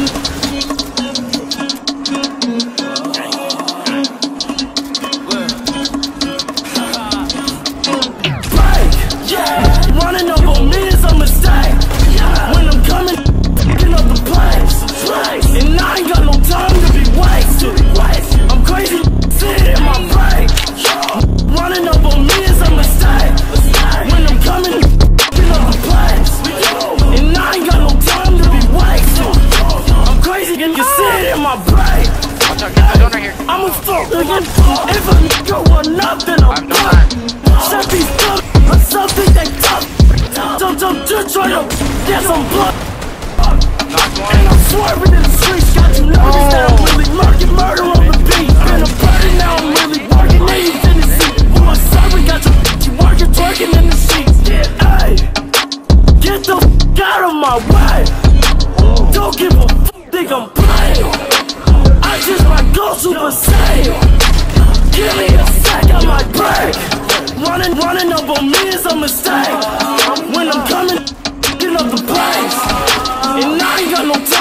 Running up on me is a mistake. When I'm coming, picking up the pace. And I ain't got no time to be wasted. I'm crazy, sit in my brain. Running up on me is a mistake. When I'm coming, picking up the pace. And I ain't got no time to be wasted. I'm crazy, and you sit in my brain. I'm a fuck again. If a nigga want nothing, I'm done. Shut these up, or something they tough. Don't just try to get some blood. And I'm swerving in the streets, got you nervous that I'm really murder on the beat. Been a party, now I'm really working, now you in the seat. On my side, we got you working, twerking in the sheets. Hey, get the f out of my way. Don't give a f, think I'm playing. I just might go Super Saiyan. Give me a sec, I might break. Running up on me is a mistake. When I'm coming, get up the place. And I ain't got no time.